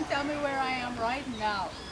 can tell me where I am right now.